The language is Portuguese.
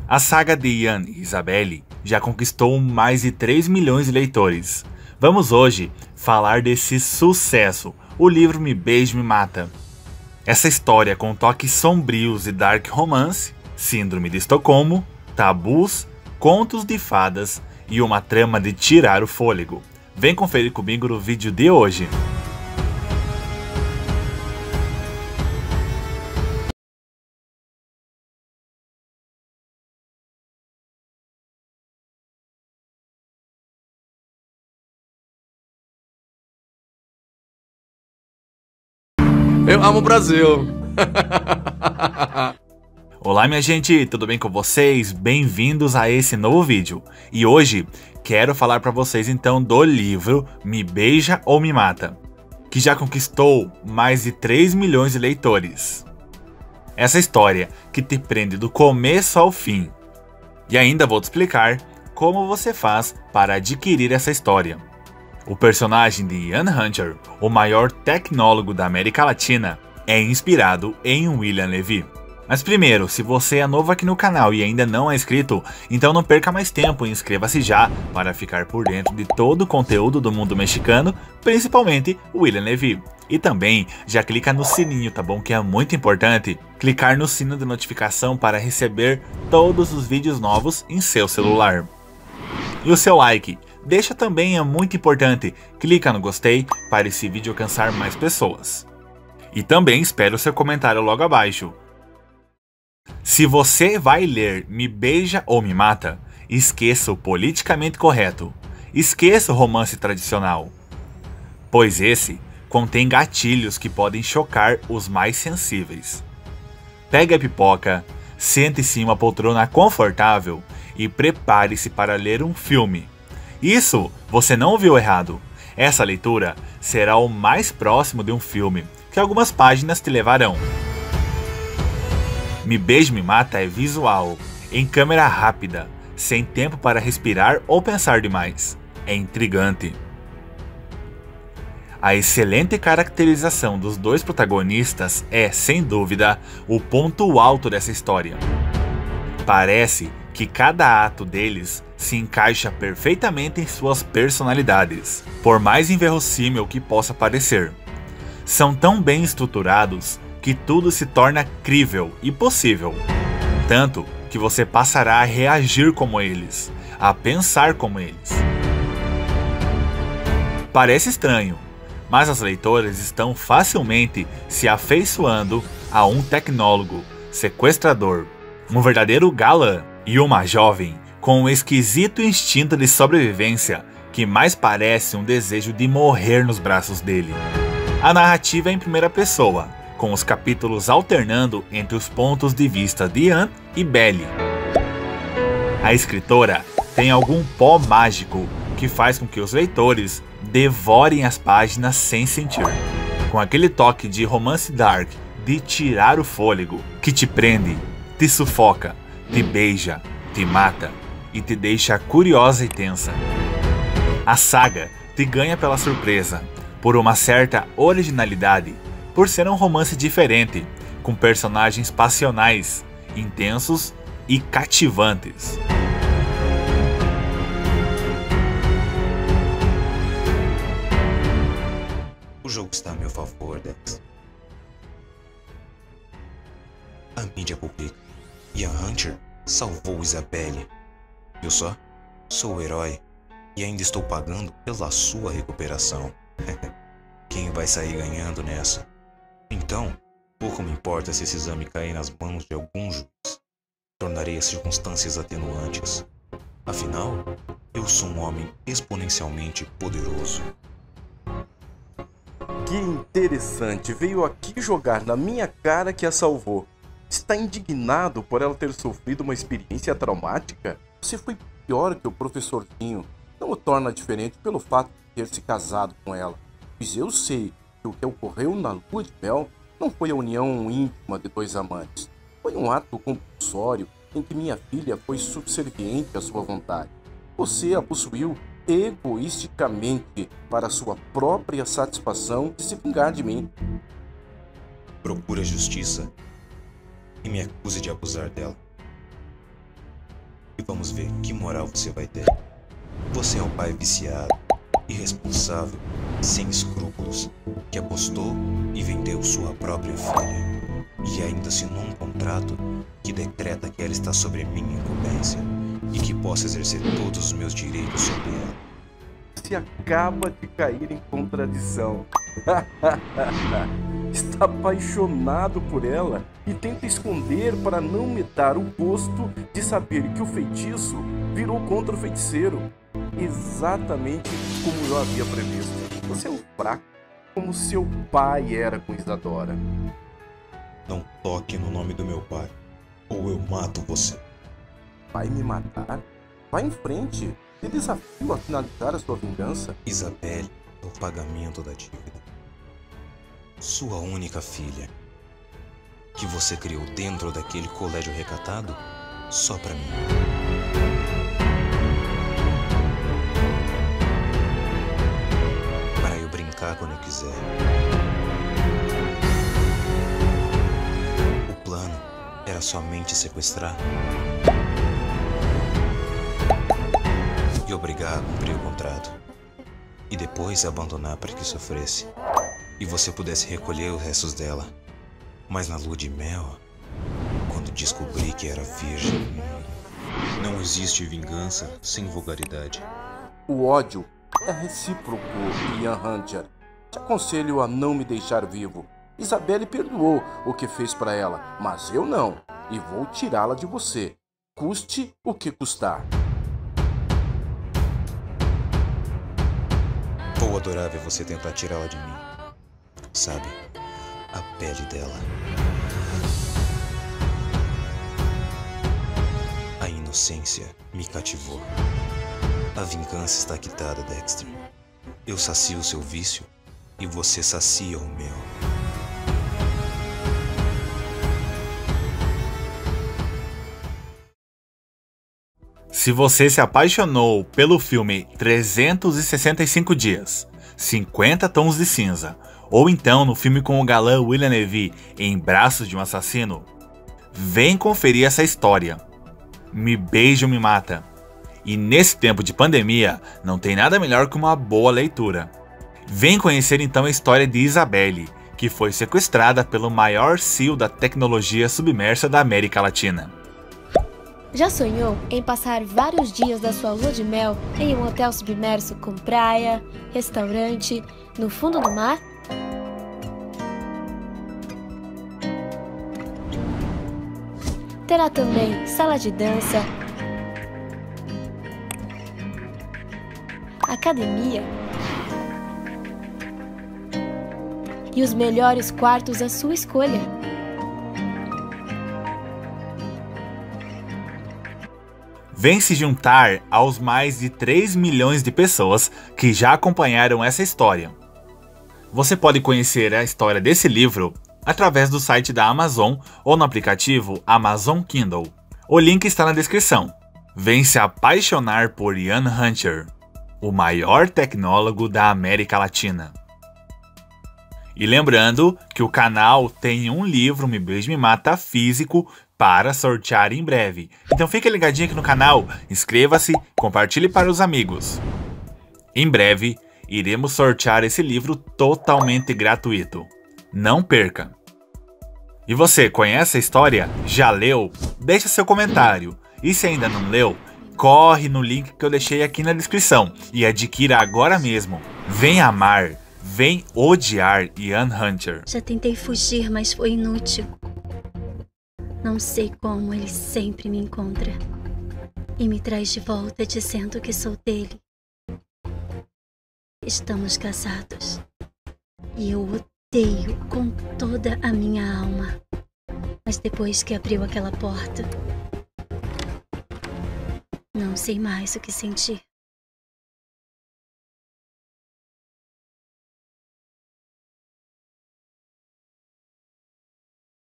A saga de Ian e Isabelle já conquistou mais de 3 milhões de leitores. Vamos hoje falar desse sucesso, o livro Me Beije, Me Mata. Essa história com toques sombrios e dark romance, síndrome de Estocolmo, tabus, contos de fadas e uma trama de tirar o fôlego. Vem conferir comigo no vídeo de hoje. Eu amo o Brasil! Olá minha gente, tudo bem com vocês? Bem-vindos a esse novo vídeo. E hoje quero falar para vocês então do livro Me Beija ou Me Mata, que já conquistou mais de 3 milhões de leitores. Essa história que te prende do começo ao fim. E ainda vou te explicar como você faz para adquirir essa história. O personagem de Ian Hunter, o maior tecnólogo da América Latina, é inspirado em William Levy. Mas primeiro, se você é novo aqui no canal e ainda não é inscrito, então não perca mais tempo e inscreva-se já para ficar por dentro de todo o conteúdo do mundo mexicano, principalmente William Levy. E também já clica no sininho, tá bom? Que é muito importante clicar no sino de notificação para receber todos os vídeos novos em seu celular. E o seu like, deixa também, é muito importante, clica no gostei para esse vídeo alcançar mais pessoas. E também espero o seu comentário logo abaixo. Se você vai ler Me Beija ou Me Mata, esqueça o politicamente correto, esqueça o romance tradicional, pois esse contém gatilhos que podem chocar os mais sensíveis. Pegue a pipoca, sente-se em uma poltrona confortável e prepare-se para ler um filme. Isso, você não ouviu errado. Essa leitura será o mais próximo de um filme que algumas páginas te levarão. Me Beija, Me Mata é visual, em câmera rápida, sem tempo para respirar ou pensar demais. É intrigante. A excelente caracterização dos dois protagonistas é, sem dúvida, o ponto alto dessa história. Parece que cada ato deles se encaixa perfeitamente em suas personalidades, por mais inverossímil que possa parecer. São tão bem estruturados que tudo se torna crível e possível, tanto que você passará a reagir como eles, a pensar como eles. Parece estranho, mas as leitoras estão facilmente se afeiçoando a um tecnólogo, sequestrador, um verdadeiro galã e uma jovem com um esquisito instinto de sobrevivência que mais parece um desejo de morrer nos braços dele. A narrativa é em primeira pessoa, com os capítulos alternando entre os pontos de vista de Ian e Belle. A escritora tem algum pó mágico que faz com que os leitores devorem as páginas sem sentir, com aquele toque de romance dark, de tirar o fôlego, que te prende, te sufoca, te beija, te mata e te deixa curiosa e tensa. A saga te ganha pela surpresa, por uma certa originalidade, por ser um romance diferente, com personagens passionais, intensos e cativantes. O jogo está a meu favor, Dex. A mídia publica. Ian Hunter salvou Isabelle. Viu só? Sou o herói e ainda estou pagando pela sua recuperação. Quem vai sair ganhando nessa? Então, pouco me importa se esse exame cair nas mãos de algum juiz. Tornarei as circunstâncias atenuantes. Afinal, eu sou um homem exponencialmente poderoso. Que interessante, veio aqui jogar na minha cara que a salvou. Está indignado por ela ter sofrido uma experiência traumática? Você foi pior que o professorzinho. Não o torna diferente pelo fato de ter se casado com ela. Pois eu sei que o que ocorreu na lua de mel não foi a união íntima de dois amantes. Foi um ato compulsório em que minha filha foi subserviente à sua vontade. Você a possuiu egoisticamente para sua própria satisfação de se vingar de mim. Procura justiça e me acuse de abusar dela. vamos ver que moral você vai ter. Você é um pai viciado, irresponsável, sem escrúpulos, que apostou e vendeu sua própria filha. E ainda assinou um contrato que decreta que ela está sobre minha incumbência e que posso exercer todos os meus direitos sobre ela. Você acaba de cair em contradição. Está apaixonado por ela e tenta esconder para não me dar o gosto de saber que o feitiço virou contra o feiticeiro. Exatamente como eu havia previsto. Você é um fraco, como seu pai era com Isadora. Não toque no nome do meu pai, ou eu mato você. Vai me matar? Vá em frente. Te desafio a finalizar a sua vingança. Isabelle é o pagamento da dívida. Sua única filha, que você criou dentro daquele colégio recatado, só pra mim. Para eu brincar quando eu quiser. O plano era somente sequestrar e obrigar a cumprir o contrato, e depois abandonar para que sofresse e você pudesse recolher os restos dela. Mas na lua de mel, quando descobri que era virgem, não existe vingança sem vulgaridade. O ódio é recíproco, Ian Hunter. Te aconselho a não me deixar vivo. Isabelle perdoou o que fez para ela, mas eu não, e vou tirá-la de você, custe o que custar. Vou adorar ver você tentar tirá-la de mim. Sabe, a pele dela. A inocência me cativou. A vingança está quitada, Dexter. Eu sacio o seu vício e você sacia o meu. Se você se apaixonou pelo filme 365 Dias, 50 Tons de Cinza, ou então no filme com o galã William Levy em Braços de um Assassino, vem conferir essa história. Me Beija ou Me Mata. E nesse tempo de pandemia, não tem nada melhor que uma boa leitura. Vem conhecer então a história de Isabelle, que foi sequestrada pelo maior CEO da tecnologia submersa da América Latina. Já sonhou em passar vários dias da sua lua de mel em um hotel submerso com praia, restaurante, no fundo do mar? Terá também sala de dança, academia e os melhores quartos à sua escolha. Vem se juntar aos mais de 3 milhões de pessoas que já acompanharam essa história. Você pode conhecer a história desse livro através do site da Amazon ou no aplicativo Amazon Kindle. O link está na descrição. Vem se apaixonar por Ian Hunter, o maior tecnólogo da América Latina. E lembrando que o canal tem um livro Me Beija Me Mata físico para sortear em breve. Então fique ligadinho aqui no canal, inscreva-se, compartilhe para os amigos. Em breve, iremos sortear esse livro totalmente gratuito. Não perca! E você, conhece a história? Já leu? Deixa seu comentário. E se ainda não leu, corre no link que eu deixei aqui na descrição e adquira agora mesmo. Vem amar, vem odiar Ian Hunter. Já tentei fugir, mas foi inútil. Não sei como ele sempre me encontra e me traz de volta dizendo que sou dele. Estamos casados e eu odeio com toda a minha alma. Mas depois que abriu aquela porta, não sei mais o que sentir.